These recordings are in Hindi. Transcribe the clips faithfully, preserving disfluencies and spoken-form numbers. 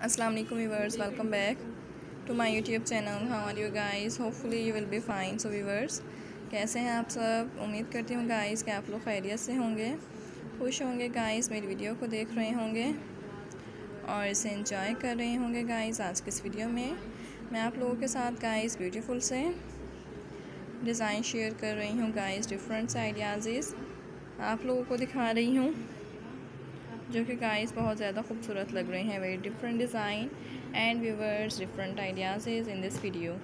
अस्सलाम वालेकुम viewers, welcome back to my YouTube channel. How are you guys? Hopefully you will be fine. So viewers, कैसे हैं आप सब? उम्मीद करती हूँ गाइस कि आप लोग खैरियत से होंगे, खुश होंगे गाइस, मेरी वीडियो को देख रहे होंगे और इसे एंजॉय कर रहे होंगे गाइस। आज की इस वीडियो में मैं आप लोगों के साथ गाइस ब्यूटीफुल से डिज़ाइन शेयर कर रही हूँ गाइस। डिफरेंट से आइडियाज़ आप लोगों को दिखा रही हूँ जो कि गाइस बहुत ज़्यादा खूबसूरत लग रहे हैं। Very different design and viewers, different ideas in this video.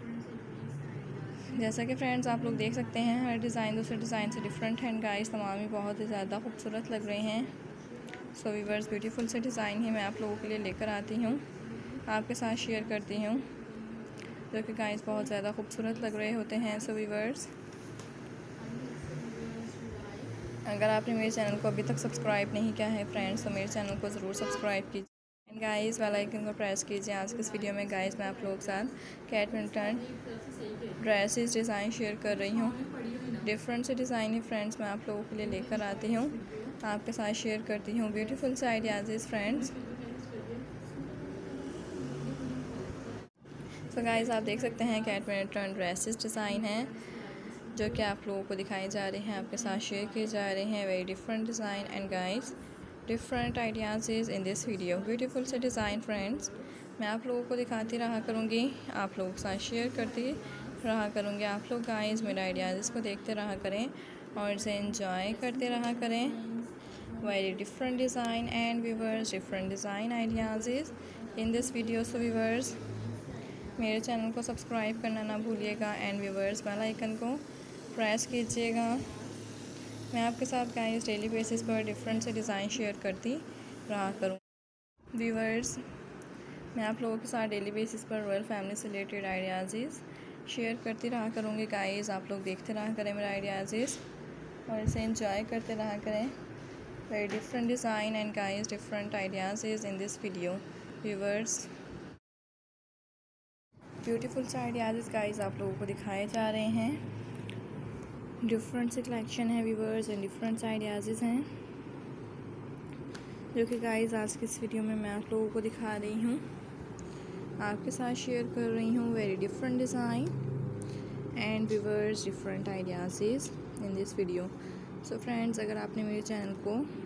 जैसा कि फ्रेंड्स आप लोग देख सकते हैं, हर डिज़ाइन दूसरे डिज़ाइन से डिफरेंट है गाइस। तमाम ही बहुत ही ज़्यादा खूबसूरत लग रहे हैं। सो व्यूअर्स, ब्यूटीफुल से डिज़ाइन ही मैं आप लोगों के लिए लेकर आती हूँ, आपके साथ शेयर करती हूँ, जो कि गाइस बहुत ज़्यादा खूबसूरत लग रहे होते हैं। सो व्यूअर्स, अगर आपने मेरे चैनल को अभी तक सब्सक्राइब नहीं किया है फ्रेंड्स, तो मेरे चैनल को ज़रूर सब्सक्राइब कीजिए एंड गाइस बेल आइकन को प्रेस कीजिए। आज की इस वीडियो में गाइस मैं आप लोगों के साथ कैट मिल्टन ड्रेसेस डिज़ाइन शेयर कर रही हूँ। डिफरेंट से डिज़ाइन है फ्रेंड्स, मैं आप लोगों के लिए लेकर आती हूँ, आपके साथ शेयर करती हूँ ब्यूटीफुल से आइडियाज़ फ्रेंड्स। सो गाइस आप देख सकते हैं कैट मिल्टन ड्रेसेस डिज़ाइन है जो कि आप लोगों को दिखाए जा रहे हैं, आपके साथ शेयर किए जा रहे हैं। Very different design and guys different ideas in this video. Beautiful से डिज़ाइन फ्रेंड्स मैं आप लोगों को दिखाती रहा करूँगी, आप लोगों के साथ शेयर करती रहा करूँगी। आप लोग गाइस मेरे आइडियाज़ को देखते रहा करें और इसे एंजॉय करते रहा करें। Very different design and viewers, different design ideas in this video. So viewers, मेरे चैनल को सब्सक्राइब करना ना भूलिएगा एंड व्यूअर्स बेल आइकन को प्रेस कीजिएगा। मैं आपके साथ गाइस डेली बेसिस पर डिफरेंट से डिज़ाइन शेयर करती रहा करूँ। व्यूअर्स, मैं आप लोगों के साथ डेली बेसिस पर रॉयल फैमिली से रिलेटेड आइडियाज़ शेयर करती रहा करूँगी गाइस। आप लोग देखते रहा करें मेरे आइडियाज़ और इसे एंजॉय करते रहा करें। Very different design and guys different ideas in this video. Viewers, beautiful से आइडियाज़ गाइस आप लोगों को दिखाए जा रहे हैं। डिफरेंट से कलेक्शन है व्यूअर्स एंड डिफरेंट से आइडियाज़ हैं जो कि गाइस आज की इस वीडियो में मैं आप लोगों को दिखा रही हूँ, आपके साथ शेयर कर रही हूँ। Very different design and viewers, different ideas in this video. So friends, अगर आपने मेरे चैनल को